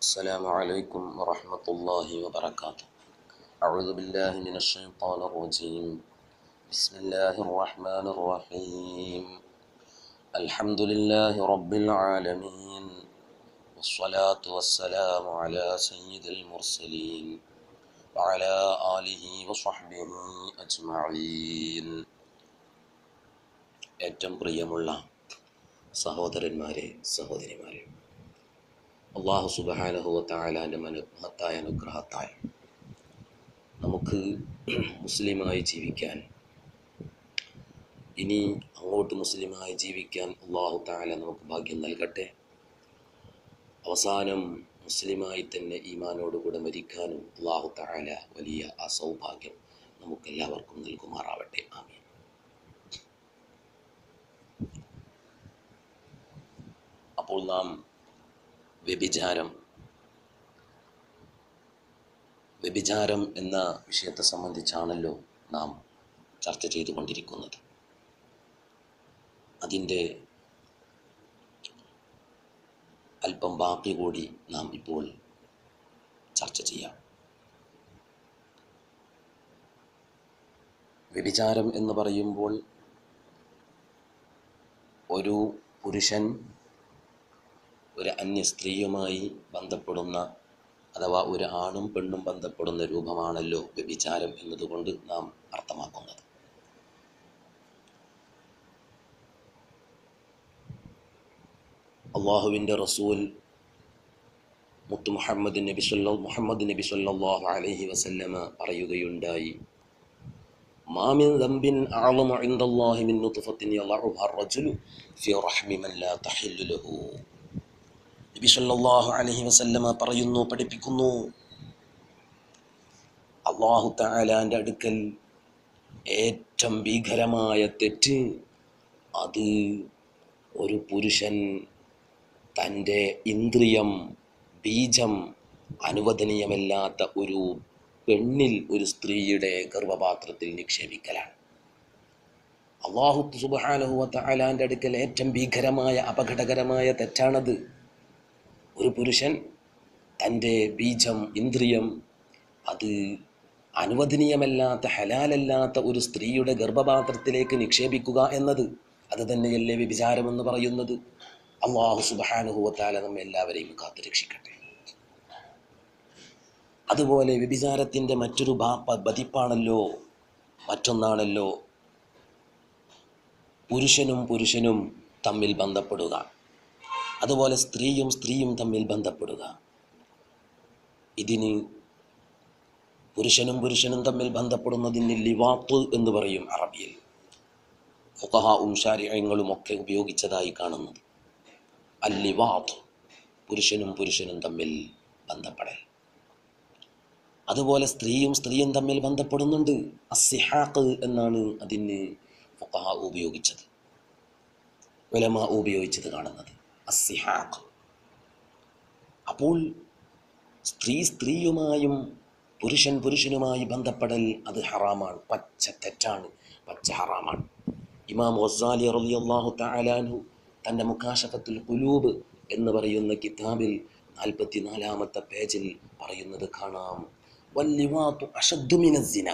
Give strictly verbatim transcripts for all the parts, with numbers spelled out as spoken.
السلام عليكم ورحمة الله وبركاته. أعوذ بالله من الشيطان الرجيم. بسم الله الرحمن الرحيم. الحمد لله رب العالمين، والصلاة والسلام على سيد المرسلين وعلى آله وصحبه أجمعين. ഏറ്റവും പ്രിയമുള്ള സഹോദരന്മാരെ സഹോദരിമാരെ, അല്ലാഹു സുബ്ഹാനഹു വ തആലാന്റെ മഹത്തായ അനുഗ്രഹത്താൽ നമുക്ക് മുസ്ലിമായി ജീവിക്കാൻ, ഇനി അങ്ങോട്ട് മുസ്ലിമായി ജീവിക്കാൻ അല്ലാഹു തആല നമുക്ക് ഭാഗ്യം നൽകട്ടെ. അവസാനം മുസ്ലിമായി തന്നെ ഈമാനോടുകൂടെ മരിക്കാനും അല്ലാഹു തആല വലിയ ആ സൗഭാഗ്യം നമുക്കെല്ലാവർക്കും നൽകുമാറാവട്ടെ. ആമീൻ. അപ്പോൾ നാം വ്യഭിചാരം വ്യഭിചാരം എന്ന വിഷയത്തെ സംബന്ധിച്ചാണല്ലോ നാം ചർച്ച ചെയ്തുകൊണ്ടിരിക്കുന്നത്. അതിൻ്റെ അല്പം ബാക്കി കൂടി നാം ഇപ്പോൾ ചർച്ച ചെയ്യാം. വ്യഭിചാരം എന്ന് പറയുമ്പോൾ ഒരു പുരുഷൻ ഒരു അന്യ സ്ത്രീയുമായി ബന്ധപ്പെടുന്ന, അഥവാ ഒരു ആണും പെണ്ണും ബന്ധപ്പെടുന്ന രൂപമാണല്ലോ വ്യഭിചാരം എന്നതുകൊണ്ട് നാം അർത്ഥമാക്കുന്നത്. അള്ളാഹുവിൻ്റെ റസൂൽ മുത്തു മുഹമ്മദ് നബി സല്ല മുഹമ്മദ് നബി സല്ലല്ലാഹു അലൈഹി വസല്ലമ പറയുകയുണ്ടായി, മാ മിൻ ദംബിൻ അഅളമു ഇൻദല്ലാഹി മിൻ നുത്ഫത്തിൻ യളഉഹാ അർ-റജുലു ഫീ റഹ്മി മൻ ലാ തഹില്ലു ലഹു. നബി സല്ലല്ലാഹു അലൈഹി വസല്ലമ പറയുന്നു, പഠിപ്പിക്കുന്നു, അല്ലാഹു തആലാന്റെ അടുക്കൽ ഏറ്റവും ഭീകരമായ തെറ്റ് അത് ഒരു പുരുഷൻ തൻ്റെ ഇന്ദ്രിയം, ബീജം അനുവദനീയമല്ലാത്ത ഒരു പെണ്ണിൽ, ഒരു സ്ത്രീയുടെ ഗർഭപാത്രത്തിൽ നിക്ഷേപിക്കലാണ്. അല്ലാഹു സുബ്ഹാനഹു വ തആലാന്റെ അടുക്കൽ ഏറ്റവും ഭീകരമായ അപകടകരമായ തെറ്റാണത്. ഒരു പുരുഷൻ തൻ്റെ ബീജം, ഇന്ദ്രിയം അത് അനുവദനീയമല്ലാത്ത, ഹലാലല്ലാത്ത ഒരു സ്ത്രീയുടെ ഗർഭപാത്രത്തിലേക്ക് നിക്ഷേപിക്കുക എന്നത്, അത് തന്നെയല്ലേ വ്യഭിചാരമെന്ന് പറയുന്നത്. അല്ലാഹു സുബ്ഹാനഹു വ തആല നമ്മെ എല്ലാവരെയും കാത്തുരക്ഷിക്കട്ടെ. അതുപോലെ വ്യഭിചാരത്തിൻ്റെ മറ്റൊരു പതിപ്പാണല്ലോ, മറ്റൊന്നാണല്ലോ പുരുഷനും പുരുഷനും തമ്മിൽ ബന്ധപ്പെടുക, അതുപോലെ സ്ത്രീയും സ്ത്രീയും തമ്മിൽ ബന്ധപ്പെടുക. ഇതിന് പുരുഷനും പുരുഷനും തമ്മിൽ ബന്ധപ്പെടുന്നതിന് ലിവാത്ത് എന്ന് പറയും അറബിയിൽ. ഫുഖഹാഉം ശാരിഈങ്ങളും ഒക്കെ ഉപയോഗിച്ചതായി കാണുന്നത് അൽ ലിവാത്ത്, പുരുഷനും പുരുഷനും തമ്മിൽ ബന്ധപ്പെടൽ. അതുപോലെ സ്ത്രീയും സ്ത്രീയും തമ്മിൽ ബന്ധപ്പെടുന്നുണ്ട്. അസ്സിഹാഖ് എന്നാണ് അതിന് ഫുഖഹാ ഉപയോഗിച്ചത്, ഉലമാ ഉപയോഗിച്ചത് കാണുന്നത്, അസ്സിഹാഖ്. അപ്പോൾ സ്ത്രീ സ്ത്രീയുമായും പുരുഷൻ പുരുഷനുമായി ബന്ധപ്പെടൽ അത് ഹറാമാണ്, പച്ച തെറ്റാണ്, പച്ച ഹറാമാണ്. ഇമാം ഗസ്സാലി റളിയല്ലാഹു തആല അൻഹു തൻ്റെ മുകാശഫത്തുൽ ഖുലൂബ് എന്ന് പറയുന്ന കിതാബിൽ നാൽപ്പത്തി നാലാമത്തെ പേജിൽ പറയുന്നത് കാണാം, വല്ലിവാതു അശദ്ദു മിനസ്സിനാ.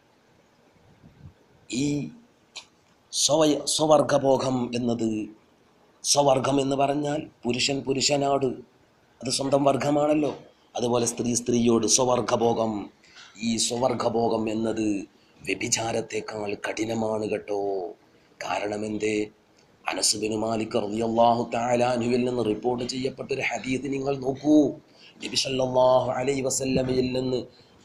ഈ സ്വയ സ്വവർഗഭോഗം എന്നത്, സ്വവർഗം എന്ന് പറഞ്ഞാൽ പുരുഷൻ പുരുഷനോട് അത് സ്വന്തം വർഗമാണല്ലോ, അതുപോലെ സ്ത്രീ സ്ത്രീയോട് സ്വവർഗഭോഗം. ഈ സ്വവർഗഭോഗം എന്നത് വ്യഭിചാരത്തെക്കാൾ കഠിനമാണ് കേട്ടോ. കാരണം എന്തേ? അനസ് ബിൻ മാലിക് റളിയല്ലാഹു തആല അൻഹുവിൽ നിന്ന് റിപ്പോർട്ട് ചെയ്യപ്പെട്ടൊരു ഹദീസ് നിങ്ങൾ നോക്കൂ. നബി സല്ലല്ലാഹു അലൈഹി വസല്ലമയിൽ നിന്ന്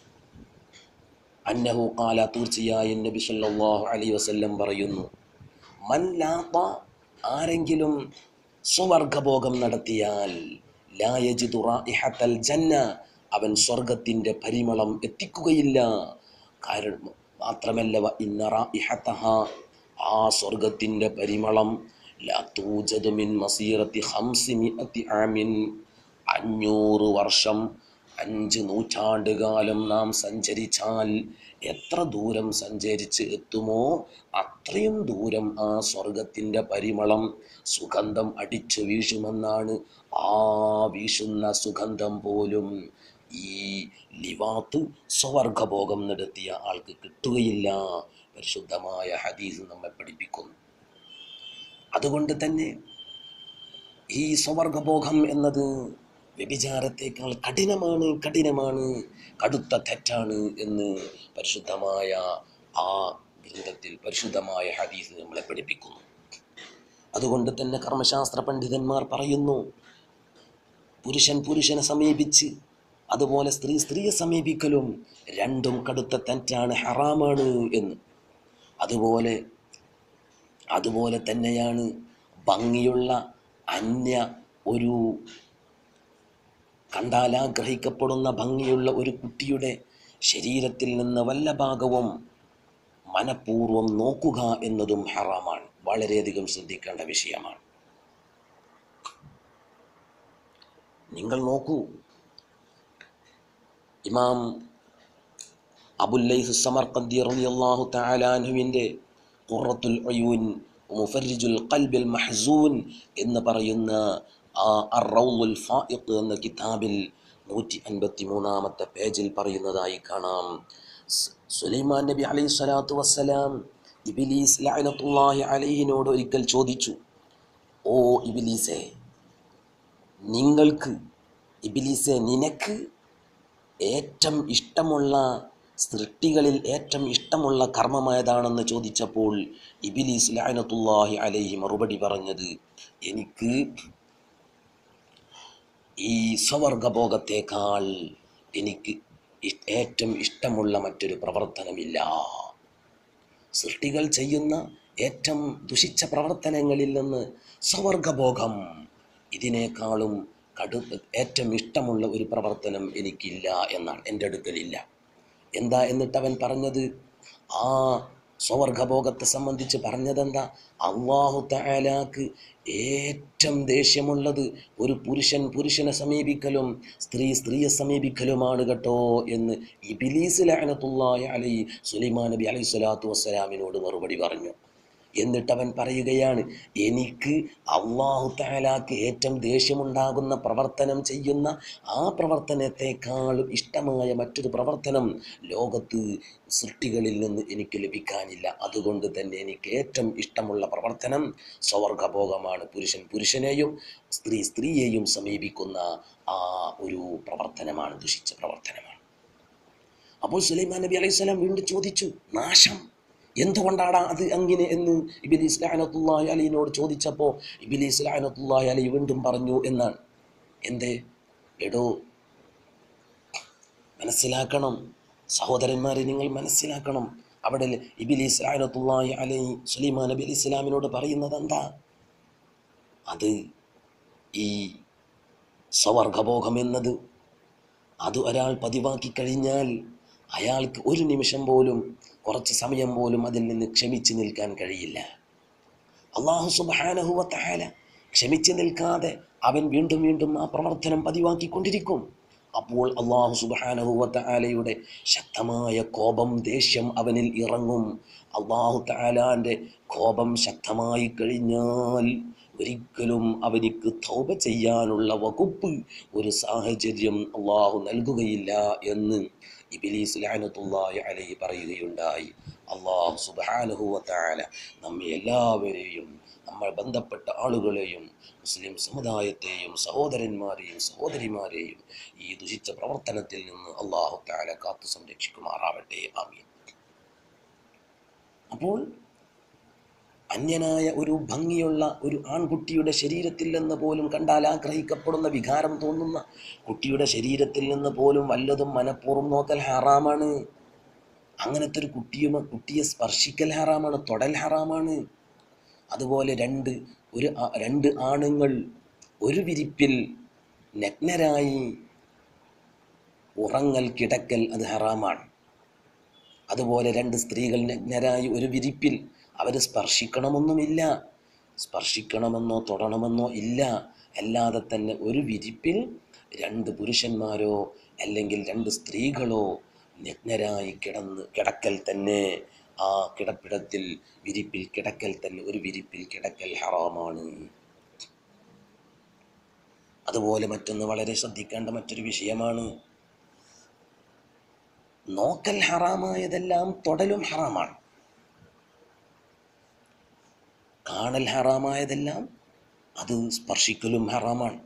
അന്നഹു ഖാല, തീർച്ചയായും നബി സല്ലല്ലാഹു അലൈഹി വസല്ലം പറയുന്നു, മൻ ലാത, ആരെങ്കിലും സ്വവർഗഭോഗം നടത്തിയാൽ, ലാ യജിദു റായിഹത്തൽ ജന്ന, അവൻ സ്വർഗത്തിൻ്റെ പരിമളം എത്തിക്കുകയില്ല. കാരണം മാത്രമല്ല, വ ഇന്ന റായിഹതഹ, ആ സ്വർഗത്തിൻ്റെ പരിമളം, ലാ തൂജദു മിൻ മസീറത്തി ഖംസിമിഅത്തി ആമിൻ, അഞ്ഞൂറ് വർഷം അഞ്ച് നൂറ്റാണ്ടുകാലം നാം സഞ്ചരിച്ചാൽ എത്ര ദൂരം സഞ്ചരിച്ച് എത്തുമോ അത്രയും ദൂരം ആ സ്വർഗത്തിൻ്റെ പരിമളം സുഗന്ധം അടിച്ചു വീശുമെന്നാണ്. ആ വീശുന്ന സുഗന്ധം പോലും ഈ ലിവാത്ത് സ്വവർഗഭോഗം നടത്തിയ ആൾക്ക് കിട്ടുകയില്ല. പരിശുദ്ധമായ ഹദീസ് നമ്മെ പഠിപ്പിക്കുന്നു. അതുകൊണ്ട് തന്നെ ഈ സ്വവർഗഭോഗം എന്നത് വ്യഭിചാരത്തേക്കാൾ കഠിനമാണ് കഠിനമാണ് കടുത്ത തെറ്റാണ് എന്ന് പരിശുദ്ധമായ ആ ഗ്രന്ഥത്തിൽ പരിശുദ്ധമായ ഹദീസ് നമ്മളെ പഠിപ്പിക്കുന്നു. അതുകൊണ്ട് തന്നെ കർമ്മശാസ്ത്ര പണ്ഡിതന്മാർ പറയുന്നു, പുരുഷൻ പുരുഷനെ സമീപിച്ച് അതുപോലെ സ്ത്രീ സ്ത്രീയെ സമീപിക്കലും രണ്ടും കടുത്ത തെറ്റാണ്, ഹറാമാണ് എന്ന്. അതുപോലെ അതുപോലെ തന്നെയാണ് ഭംഗിയുള്ള അന്യ ഒരു കണ്ടാലാഗ്രഹിക്കപ്പെടുന്ന ഭംഗിയുള്ള ഒരു കുട്ടിയുടെ ശരീരത്തിൽ നിന്ന് വല്ല ഭാഗവും മനഃപൂർവ്വം നോക്കുക എന്നതും ഹറാമാണ്. വളരെയധികം ശ്രദ്ധിക്കേണ്ട വിഷയമാണ്. നിങ്ങൾ നോക്കൂ, ഇമാം അബുല്ലൈസ് സമർഖന്ദി റളിയല്ലാഹു തആല അൻഹുവിൻ്റെ ഖുറത്തുൽ ഉയൂൻ മുഫർരിജുൽ ഖൽബിൽ മഹ്സൂൻ എന്ന് പറയുന്ന ആ അർ-റൗളുൽ ഫായിഖ് എന്ന കിതാബിൽ നൂറ്റി അൻപത്തി മൂന്നാമത്തെ പേജിൽ പറയുന്നതായി കാണാം. സുലൈമാൻ നബി അലൈഹി സ്വലാത്തു വസ്സലാം ഇബ്ലീസ് ലഅനത്തുല്ലാഹി അലൈഹിനോട് ഒരിക്കൽ ചോദിച്ചു, ഓ ഇബ്ലീസേ, നിങ്ങൾക്ക് ഇബ്ലീസേ നിനക്ക് ഏറ്റവും ഇഷ്ടമുള്ള സൃഷ്ടികളിൽ ഏറ്റവും ഇഷ്ടമുള്ള കർമ്മമേതാണെന്ന് ചോദിച്ചപ്പോൾ ഇബ്ലീസ് ലഅനത്തുല്ലാഹി അലൈഹി മറുപടി പറഞ്ഞത്, എനിക്ക് ഈ സ്വവർഗഭോഗത്തേക്കാൾ എനിക്ക് ഏറ്റവും ഇഷ്ടമുള്ള മറ്റൊരു പ്രവർത്തനമില്ല. സൃഷ്ടികൾ ചെയ്യുന്ന ഏറ്റവും ദുഷിച്ച പ്രവർത്തനങ്ങളിൽ നിന്ന് സ്വവർഗഭോഗം ഇതിനേക്കാളും കടു ഏറ്റവും ഇഷ്ടമുള്ള ഒരു പ്രവർത്തനം എനിക്കില്ല എന്നാണ്, എൻ്റെ അടുക്കലില്ല. എന്താ എന്നിട്ട് അവൻ പറഞ്ഞത്? ആ സ്വവർഗഭോഗത്തെ സംബന്ധിച്ച് പറഞ്ഞതെന്താ? അല്ലാഹു തആലാക്ക് ഏറ്റവും ദേഷ്യമുള്ളത് ഒരു പുരുഷൻ പുരുഷനെ സമീപിക്കലും സ്ത്രീ സ്ത്രീയെ സമീപിക്കലുമാണ് കേട്ടോ എന്ന് ഇബ്ലീസ് ലഅനത്തുല്ലാഹി അലൈഹി സുലൈമാൻ നബി അലൈഹി സ്വലാത്തു വസ്സലാമിനോട് മറുപടി പറഞ്ഞു. എന്നിട്ടവൻ പറയുകയാണ്, എനിക്ക് അല്ലാഹു തആലാക്ക് ഏറ്റവും ദേഷ്യമുണ്ടാകുന്ന പ്രവർത്തനം ചെയ്യുന്ന ആ പ്രവർത്തനത്തെക്കാളും ഇഷ്ടമായ മറ്റൊരു പ്രവർത്തനം ലോകത്ത് സൃഷ്ടികളിൽ നിന്ന് എനിക്ക് ലഭിക്കാനില്ല. അതുകൊണ്ട് തന്നെ എനിക്ക് ഏറ്റവും ഇഷ്ടമുള്ള പ്രവർത്തനം സ്വവർഗഭോഗമാണ്. പുരുഷൻ പുരുഷനെയും സ്ത്രീ സ്ത്രീയെയും സമീപിക്കുന്ന ആ ഒരു പ്രവർത്തനമാണ്, ദുഷിച്ച പ്രവർത്തനമാണ്. അപ്പോൾ സുലൈമാൻ നബി അലൈഹി സ്വലാം വീണ്ടും ചോദിച്ചു, നാശം എന്തുകൊണ്ടാണ് അത് അങ്ങനെ എന്ന് ഇബ്ലീസ് ലഅനത്തുല്ലാഹി അലൈഹിനോട് ചോദിച്ചപ്പോൾ ഇബ്ലീസ് ലഅനത്തുല്ലാഹി അലൈഹി വീണ്ടും പറഞ്ഞു എന്നാണ്. എന്തേ? എടോ, മനസ്സിലാക്കണം സഹോദരന്മാരെ, നിങ്ങൾ മനസ്സിലാക്കണം. അവിടെ ഇബ്ലീസ് ലഅനത്തുല്ലാഹി അലൈഹി സുലൈമാൻ നബി അലൈഹി സ്വലാമിനോട് പറയുന്നത് എന്താ? അത് ഈ സ്വവർഗഭോഗം എന്നത് അത് ഒരാൾ പതിവാക്കി കഴിഞ്ഞാൽ അയാൾക്ക് ഒരു നിമിഷം പോലും, കുറച്ച് സമയം പോലും അതിൽ നിന്ന് ക്ഷമിച്ച് നിൽക്കാൻ കഴിയില്ല. അല്ലാഹു സുബ്ഹാനഹു വ തആല ക്ഷമിച്ച് നിൽക്കാതെ അവൻ വീണ്ടും വീണ്ടും ആ പ്രവർത്തനം പതിവാക്കിക്കൊണ്ടിരിക്കും. അപ്പോൾ അല്ലാഹു സുബ്ഹാനഹു വ തആലയുടെ ശക്തമായ കോപം, ദേഷ്യം അവനിൽ ഇറങ്ങും. അല്ലാഹു തആലാൻ്റെ കോപം ശക്തമായി കഴിഞ്ഞാൽ ഒരിക്കലും അവനിക്ക് തൗബ ചെയ്യാനുള്ള വകുപ്പ്, ഒരു സാഹചര്യം അല്ലാഹു നൽകുകയില്ല എന്ന് ഇബ്ലീസ് ലഅനത്തുല്ലാഹി അലൈഹി പറയുകയുണ്ടായി. അല്ലാഹു സുബ്ഹാനഹു വ തആല നമ്മെ എല്ലാവരെയും, നമ്മൾ ബന്ധപ്പെട്ട ആളുകളെയും, മുസ്ലിം സമുദായത്തെയും സഹോദരന്മാരെയും സഹോദരിമാരെയും ഈ ദുഷിച്ച പ്രവർത്തനത്തിൽ നിന്ന് അല്ലാഹു തആല കാത്തു സംരക്ഷിക്കുമാറാവട്ടെ. ആമീൻ. അപ്പോൾ അന്യനായ ഒരു ഭംഗിയുള്ള ഒരു ആൺകുട്ടിയുടെ ശരീരത്തിൽ നിന്ന് പോലും കണ്ടാൽ ആഗ്രഹിക്കപ്പെടുന്ന വികാരം തോന്നുന്ന കുട്ടിയുടെ ശരീരത്തിൽ നിന്ന് പോലും വല്ലതും മനഃപൂർവ്വം നോക്കൽ ഹറാമാണ്. അങ്ങനത്തെ ഒരു കുട്ടിയും കുട്ടിയെ സ്പർശിക്കൽ ഹറാമാണ്, തൊടൽ ഹറാമാണ്. അതുപോലെ രണ്ട് ഒരു രണ്ട് ആണുങ്ങൾ ഒരു വിരിപ്പിൽ നഗ്നരായി ഉറങ്ങൽ, കിടക്കൽ അത് ഹറാമാണ്. അതുപോലെ രണ്ട് സ്ത്രീകൾ നഗ്നരായി ഒരു വിരിപ്പിൽ അവർ സ്പർശിക്കണമെന്നുമില്ല, സ്പർശിക്കണമെന്നോ തൊടണമെന്നോ ഇല്ല. അല്ലാതെ തന്നെ ഒരു വിരിപ്പിൽ രണ്ട് പുരുഷന്മാരോ അല്ലെങ്കിൽ രണ്ട് സ്ത്രീകളോ നഗ്നരായി കിടന്ന് കിടക്കൽ തന്നെ, ആ കിടപ്പിടത്തിൽ വിരിപ്പിൽ കിടക്കൽ തന്നെ, ഒരു വിരിപ്പിൽ കിടക്കൽ ഹറാമാണ്. അതുപോലെ മറ്റൊന്ന് വളരെ ശ്രദ്ധിക്കേണ്ട മറ്റൊരു വിഷയമാണ്, നോക്കൽ ഹറാമായതെല്ലാം തൊടലും ഹറാമാണ്. കാണൽ ഹറാമായതെല്ലാം അത് സ്പർശിക്കലും ഹറാമാണ്.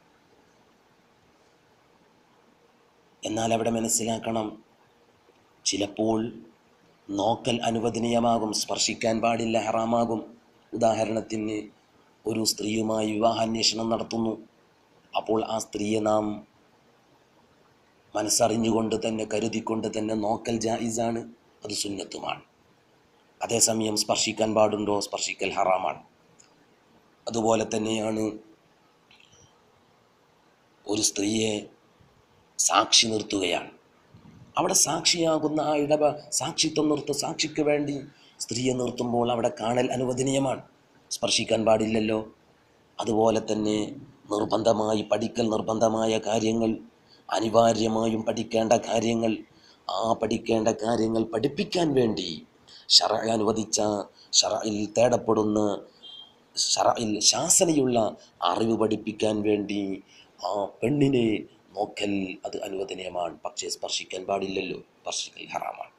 എന്നാൽ അവിടെ മനസ്സിലാക്കണം, ചിലപ്പോൾ നോക്കൽ അനുവദനീയമാകും, സ്പർശിക്കാൻ പാടില്ല, ഹറാമാകും. ഉദാഹരണത്തിന് ഒരു സ്ത്രീയുമായി വിവാഹാന്വേഷണം നടത്തുന്നു. അപ്പോൾ ആ സ്ത്രീയെ നാം മനസ്സറിഞ്ഞുകൊണ്ട് തന്നെ കരുതിക്കൊണ്ട് തന്നെ നോക്കൽ ജായിസാണ്, അത് സുന്നത്തുമാണ്. അതേസമയം സ്പർശിക്കാൻ പാടുണ്ടോ? സ്പർശിക്കൽ ഹറാമാണ്. അതുപോലെ തന്നെയാണ് ഒരു സ്ത്രീയെ സാക്ഷി നിർത്തുകയാണ്. അവിടെ സാക്ഷിയാകുന്ന ആ ഇടവ സാക്ഷിത്വം നിർത്ത സാക്ഷിക്ക് വേണ്ടി സ്ത്രീയെ നിർത്തുമ്പോൾ അവിടെ കാണൽ അനുവദനീയമാണ്, സ്പർശിക്കാൻ പാടില്ലല്ലോ. അതുപോലെ തന്നെ നിർബന്ധമായി പഠിക്കൽ നിർബന്ധമായ കാര്യങ്ങൾ, അനിവാര്യമായും പഠിക്കേണ്ട കാര്യങ്ങൾ, ആ പഠിക്കേണ്ട കാര്യങ്ങൾ പഠിപ്പിക്കാൻ വേണ്ടി ശറഅ അനുവദിച്ച, ശറഇൽ തേടപ്പെടുന്ന, ശറഇൽ ശാസനയുള്ള അറിവ് പഠിപ്പിക്കാൻ വേണ്ടി ആ പെണ്ണിനെ നോക്കൽ അത് അനുവദനീയമാണ്. പക്ഷേ സ്പർശിക്കാൻ പാടില്ലല്ലോ, സ്പർശിക്കൽ ഹറാമാണ്.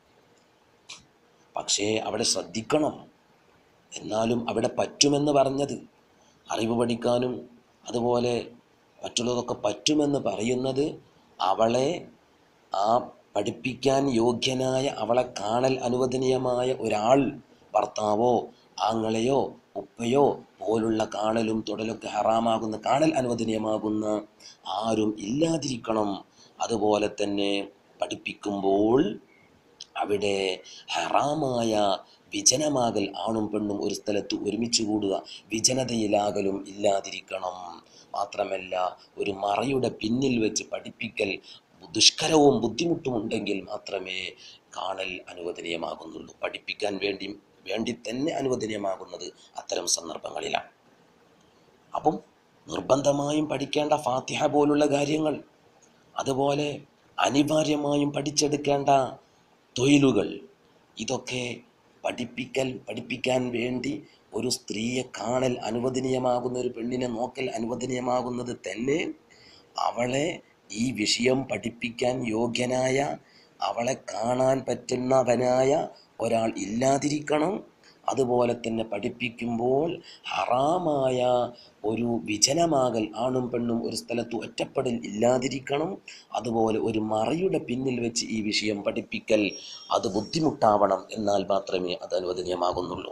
പക്ഷേ അവിടെ ശ്രദ്ധിക്കണം. എന്നാലും അവിടെ പറ്റുമെന്ന് പറഞ്ഞത്, അറിവ് പഠിക്കാനും അതുപോലെ മറ്റുള്ളതൊക്കെ പറ്റുമെന്ന് പറയുന്നത്, അവളെ ആ പഠിപ്പിക്കാൻ യോഗ്യനായ, അവളെ കാണൽ അനുവദനീയമായ ഒരാൾ, ഭർത്താവോ ആങ്ങളെയോ ഉപ്പയോ പോലുള്ള കാണലും തൊടലൊക്കെ ഹറാമാകുന്ന, കാണൽ അനുവദനീയമാകുന്ന ആരും ഇല്ലാതിരിക്കണം. അതുപോലെ തന്നെ പഠിപ്പിക്കുമ്പോൾ അവിടെ ഹറാമായ വിജനമാകൽ, ആണും പെണ്ണും ഒരു സ്ഥലത്ത് ഒരുമിച്ച് കൂടുക, വിജനതയിലാകലും ഇല്ലാതിരിക്കണം. മാത്രമല്ല ഒരു മറയുടെ പിന്നിൽ വെച്ച് പഠിപ്പിക്കൽ ദുഷ്കരവും ബുദ്ധിമുട്ടും ഉണ്ടെങ്കിൽ മാത്രമേ കാണൽ അനുവദനീയമാകുന്നുള്ളൂ. പഠിപ്പിക്കാൻ വേണ്ടി വേണ്ടി തന്നെ അനുവദനീയമാകുന്നത് അത്തരം സന്ദർഭങ്ങളിലാണ്. അപ്പം നിർബന്ധമായും പഠിക്കേണ്ട ഫാത്തിഹ പോലുള്ള കാര്യങ്ങൾ, അതുപോലെ അനിവാര്യമായും പഠിച്ചെടുക്കേണ്ട തൊഴിലുകൾ, ഇതൊക്കെ പഠിപ്പിക്കൽ പഠിപ്പിക്കാൻ വേണ്ടി ഒരു സ്ത്രീയെ കാണൽ അനുവദനീയമാകുന്ന, ഒരു പെണ്ണിനെ നോക്കൽ അനുവദനീയമാകുന്നത് തന്നെ അവളെ ഈ വിഷയം പഠിപ്പിക്കാൻ യോഗ്യനായ, അവളെ കാണാൻ പറ്റുന്നവനായ ഒരാൾ ഇല്ലാതിരിക്കണം. അതുപോലെ തന്നെ പഠിപ്പിക്കുമ്പോൾ ഹറാമായ ഒരു വിജനമാകൽ, ആണും പെണ്ണും ഒരു സ്ഥലത്ത് ഒറ്റപ്പെടൽ ഇല്ലാതിരിക്കണം. അതുപോലെ ഒരു മറയുടെ പിന്നിൽ വെച്ച് ഈ വിഷയം പഠിപ്പിക്കൽ അത് ബുദ്ധിമുട്ടാവണം, എന്നാൽ മാത്രമേ അത് അനുവദനീയമാകുന്നുള്ളൂ.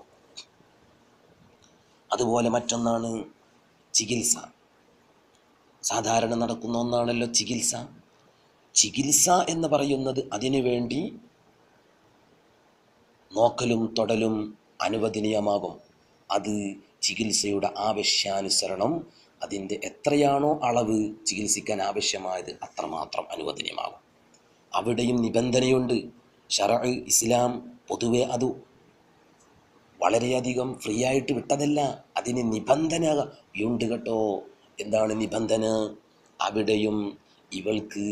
അതുപോലെ മറ്റൊന്നാണ് ചികിത്സ. സാധാരണ നടക്കുന്ന ഒന്നാണല്ലോ ചികിത്സ. ചികിത്സ എന്ന് പറയുന്നത് അതിനു വേണ്ടി നോക്കലും തൊടലും അനുവദനീയമാകും. അത് ചികിത്സയുടെ ആവശ്യാനുസരണം, അതിൻ്റെ എത്രയാണോ അളവ് ചികിത്സിക്കാൻ ആവശ്യമായത് അത്രമാത്രം അനുവദനീയമാകും. അവിടെയും നിബന്ധനയുണ്ട്. ശറഅ് ഇസ്ലാം പൊതുവെ അത് വളരെയധികം ഫ്രീ ആയിട്ട് വിട്ടതല്ല, അതിന് നിബന്ധനയുണ്ട് കേട്ടോ. എന്താണ് നിബന്ധന? അവിടെയും ഇവൾക്ക്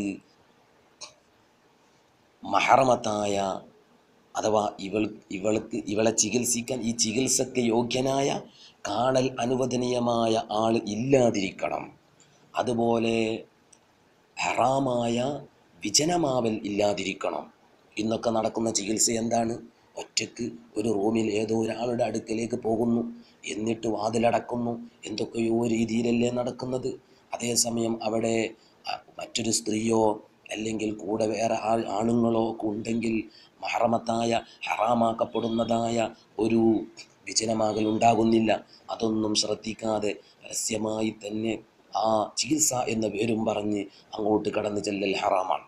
മഹറമത്തായ, അഥവാ ഇവൾ ഇവൾക്ക് ഇവളെ ചികിത്സിക്കാൻ, ഈ ചികിത്സക്ക് യോഗ്യനായ, കാണൽ അനുവദനീയമായ ആൾ ഇല്ലാതിരിക്കണം. അതുപോലെ ഹറാമായ വിജനമാവൽ ഇല്ലാതിരിക്കണം. ഇന്നൊക്കെ നടക്കുന്ന ചികിത്സ എന്താണ്? ഒറ്റയ്ക്ക് ഒരു റൂമിൽ ഏതോ ഒരാളുടെ അടുക്കലേക്ക് പോകുന്നു, എന്നിട്ട് വാതിലടക്കുന്നു, എന്തൊക്കെയോ രീതിയിലല്ലേ നടക്കുന്നത്. അതേസമയം അവിടെ മറ്റൊരു സ്ത്രീയോ അല്ലെങ്കിൽ കൂടെ വേറെ ആൾ ആണുങ്ങളോ ഒക്കെ ഉണ്ടെങ്കിൽ മഹറമത്തായ, ഹറാമാക്കപ്പെടുന്നതായ ഒരു വിജനമാകൽ ഉണ്ടാകുന്നില്ല. അതൊന്നും ശ്രദ്ധിക്കാതെ രഹസ്യമായി തന്നെ ആ ചികിത്സ എന്ന പേരും പറഞ്ഞ് അങ്ങോട്ട് കടന്നു ചെല്ലൽ ഹറാമാണ്.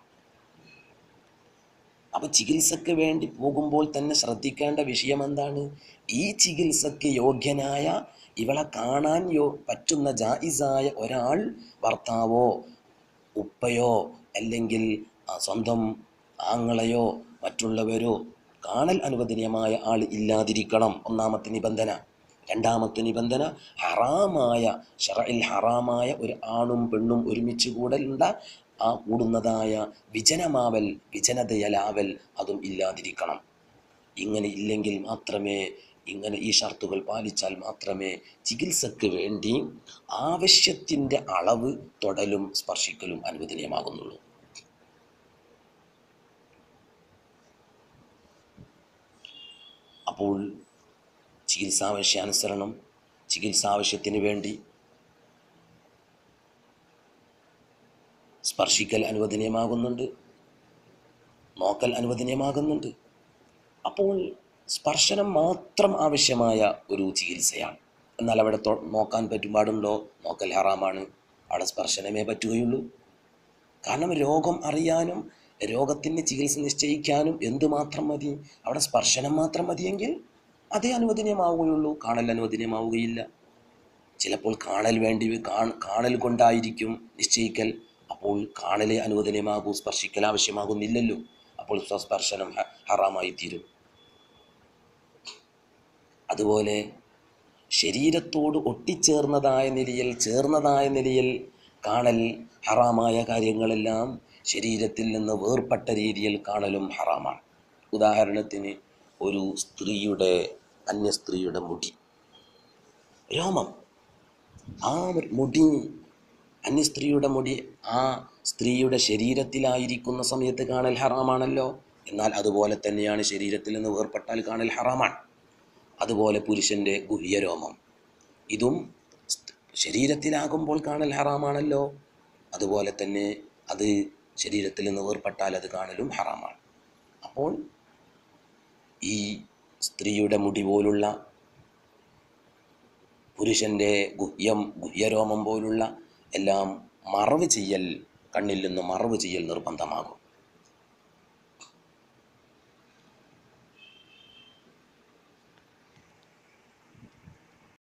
അപ്പം ചികിത്സക്ക് വേണ്ടി പോകുമ്പോൾ തന്നെ ശ്രദ്ധിക്കേണ്ട വിഷയം എന്താണ്? ഈ ചികിത്സക്ക് യോഗ്യനായ, ഇവളെ കാണാൻ യോ പറ്റുന്ന ജായിസായ ഒരാൾ, ഭർത്താവോ ഉപ്പയോ അല്ലെങ്കിൽ സ്വന്തം ആങ്ങളെയോ മറ്റുള്ളവരോ, കാണൽ അനുവദനീയമായ ആൾ ഇല്ലാതിരിക്കണം. ഒന്നാമത്തെ നിബന്ധന. രണ്ടാമത്തെ നിബന്ധന, ഹറാമായ, ശറഇൽ ഹറാമായ ഒരു ആണും പെണ്ണും ഒരുമിച്ച് കൂടലുണ്ട ആ കൂടുന്നതായ വിജനമാവൽ, വിജനതയലാവൽ അതും ഇല്ലാതിരിക്കണം. ഇങ്ങനെ ഇല്ലെങ്കിൽ മാത്രമേ, ഇങ്ങനെ ഈ ഷർത്തുകൾ പാലിച്ചാൽ മാത്രമേ ചികിത്സയ്ക്ക് വേണ്ടി ആവശ്യത്തിൻ്റെ അളവ് തൊടലും സ്പർശിക്കലും അനുവദനീയമാകുന്നുള്ളൂ. അപ്പോൾ ചികിത്സാവശ്യാനുസരണം, ചികിത്സാവശ്യത്തിന് വേണ്ടി സ്പർശിക്കൽ അനുവദനീയമാകുന്നുണ്ട്, നോക്കൽ അനുവദനീയമാകുന്നുണ്ട്. അപ്പോൾ സ്പർശനം മാത്രം ആവശ്യമായ ഒരു ചികിത്സയാണ്. എന്നാൽ അവിടെ നോക്കാൻ പറ്റും പാടുണ്ടോ? നോക്കൽ ഹറാമാണ്. അവിടെ സ്പർശനമേ പറ്റുകയുള്ളൂ. കാരണം രോഗം അറിയാനും രോഗത്തിന് ചികിത്സ നിശ്ചയിക്കാനും എന്തുമാത്രം മതി? അവിടെ സ്പർശനം മാത്രം മതിയെങ്കിൽ അതേ അനുവദനീയമാവുകയുള്ളൂ, കാണൽ അനുവദനീയമാവുകയില്ല. ചിലപ്പോൾ കാണൽ വേണ്ടി കാണൽ കൊണ്ടായിരിക്കും നിശ്ചയിക്കൽ. അപ്പോൾ കാണലേ അനുവദനീയമാകൂ, സ്പർശിക്കൽ ആവശ്യമാകുന്നില്ലല്ലോ. അപ്പോൾ സ്പർശനം ഹറാമായി തീരും. അതുപോലെ ശരീരത്തോട് ഒട്ടിച്ചേർന്നതായ നിലയിൽ ചേർന്നതായ നിലയിൽ കാണൽ ഹറാമായ കാര്യങ്ങളെല്ലാം ശരീരത്തിൽ നിന്ന് വേർപെട്ട രീതിയിൽ കാണലും ഹറാമാണ്. ഉദാഹരണത്തിന് ഒരു സ്ത്രീയുടെ, അന്യ സ്ത്രീയുടെ മുടി, രോമം, ആ മുടി, അന്യ സ്ത്രീയുടെ മുടി ആ സ്ത്രീയുടെ ശരീരത്തിലായിരിക്കുന്ന സമയത്ത് കാണൽ ഹറാമാണല്ലോ. എന്നാൽ അതുപോലെ തന്നെയാണ് ശരീരത്തിൽ നിന്ന് വേർപെട്ടാൽ കാണൽ ഹറാമാണ്. അതുപോലെ പുരുഷൻ്റെ ഗുഹ്യരോമം, ഇതും ശരീരത്തിലാകുമ്പോൾ കാണൽ ഹറാമാണല്ലോ. അതുപോലെ തന്നെ അത് ശരീരത്തിൽ നിന്ന് വേർപെട്ടാൽ അത് കാണലും ഹറാമാണ്. അപ്പോൾ ഈ സ്ത്രീയുടെ മുടി പോലുള്ള, പുരുഷൻ്റെ ഗുഹ്യം, ഗുഹ്യരോമം പോലുള്ള എല്ലാം മറവ് ചെയ്യൽ, കണ്ണിൽ നിന്ന് മറവ് ചെയ്യൽ നിർബന്ധമാകും.